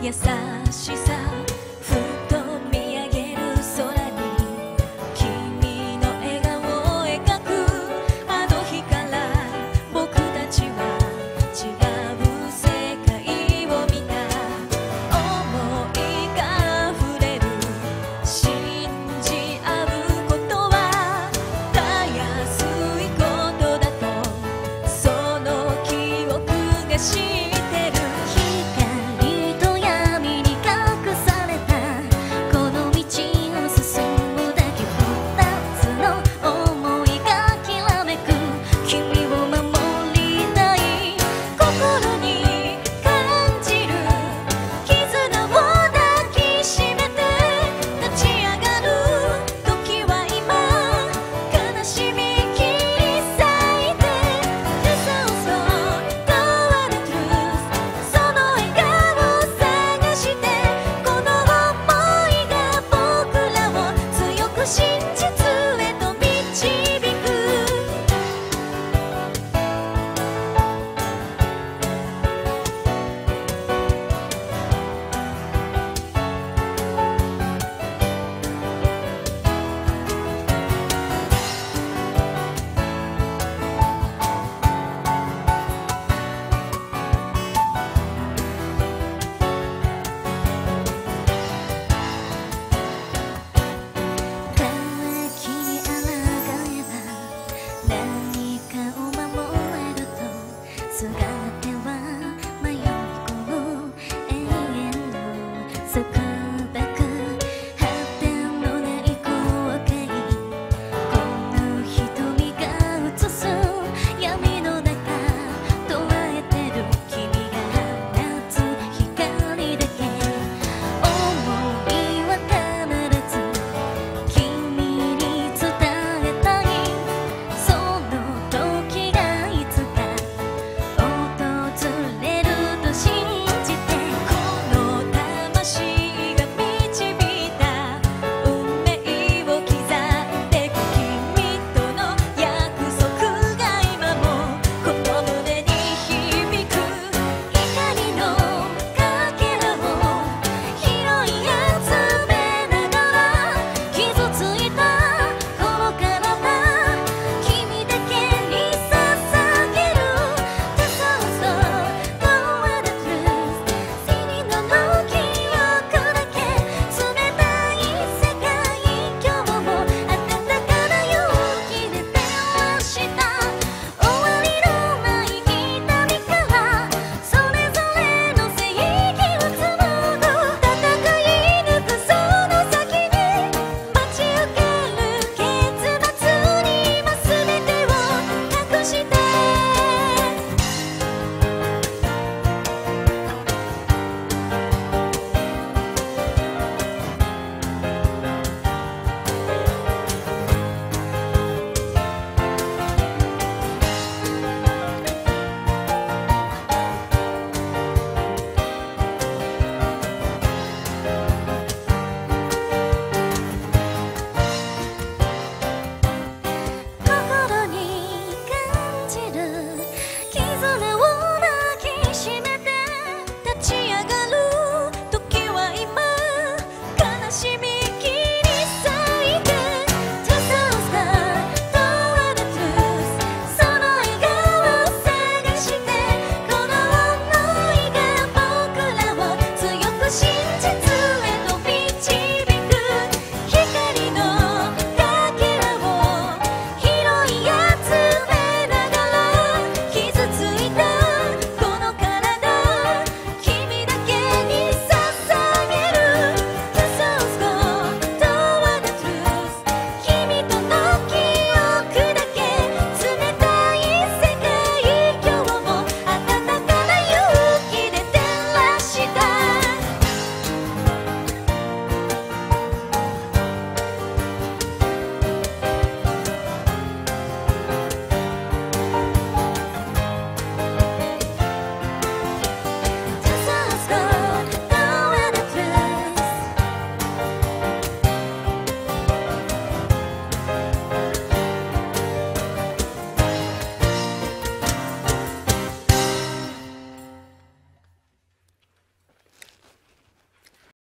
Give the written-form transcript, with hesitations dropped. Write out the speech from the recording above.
優しさふと見上げる空に君の笑顔を描くあの日から僕たちは違う世界を見た想いが溢れる信じ合うことはたやすいことだとその記憶が知ってる光と闇に隠されたこの道を進むだけ二つの想いがきらめく君を守りたい心に感じる絆を抱きしめて立ち上がる時は今悲しみ切り裂いて This also the truth その笑顔を探してこの想いが僕らを強く真実へと導く渇きに抗えば何かを守れるとすが